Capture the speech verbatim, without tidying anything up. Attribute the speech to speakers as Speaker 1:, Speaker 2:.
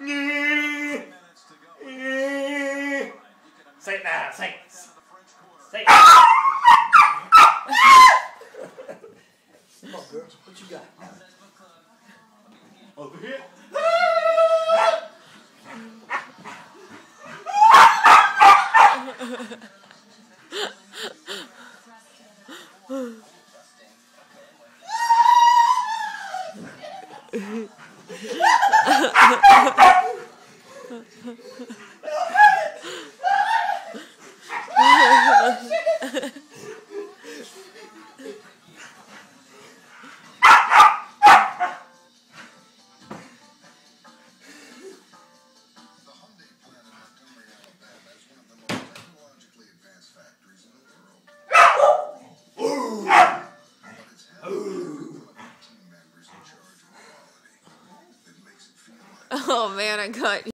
Speaker 1: Say it now. Say it. Say it. Come on, girl. What you got? Over here.
Speaker 2: Oh man, I got